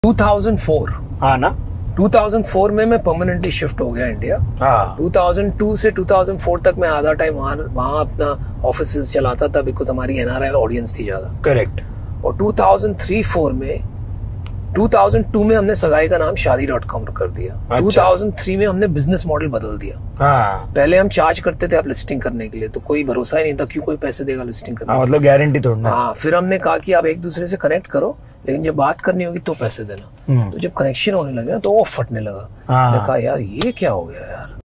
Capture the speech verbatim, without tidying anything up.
To thousand four. हाँ ना। To thousand four में मैं परमानेंटली शिफ्ट हो गया इंडिया। हाँ। टू थाउज़ेंड टू से टू थाउज़ेंड फोर तक मैं आधा टाइम वहाँ वहाँ अपना ऑफिस चलाता था, बिकॉज हमारी एनआरआई ऑडियंस थी ज़्यादा। करेक्ट। और टू थाउज़ेंड थ्री फोर में टू थाउज़ेंड टू में हमने सगाई का नाम शादी डॉट कॉम कर दिया। अच्छा। टू थाउज़ेंड थ्री में हमने बिजनेस मॉडल बदल दिया। हाँ। पहले हम चार्ज करते थे आप लिस्टिंग करने के लिए, तो कोई भरोसा ही नहीं था क्यों कोई पैसे देगा लिस्टिंग करने। हाँ, मतलब गारंटी थोड़ा। हाँ, फिर हमने कहा कि आप एक दूसरे से कनेक्ट करो, लेकिन जब बात करनी होगी तो पैसे देना। तो जब कनेक्शन होने लगा तो वो फटने लगा। हाँ। देखा यार ये क्या हो गया यार।